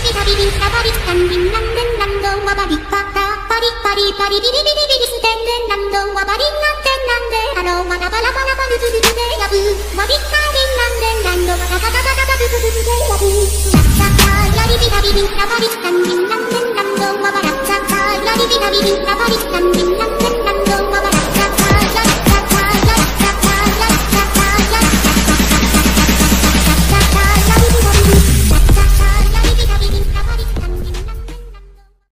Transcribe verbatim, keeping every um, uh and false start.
ビタビビタバリタンビンランデンランドワバリパタパリパリパリビリビリビリステンデンランドワバリンランデンランデハローワラバラバラバルズルズデヤブワビタビンランデンランドワタタタタタタブブブブデヤブサッサッサーヤリビタビビタバリタンビ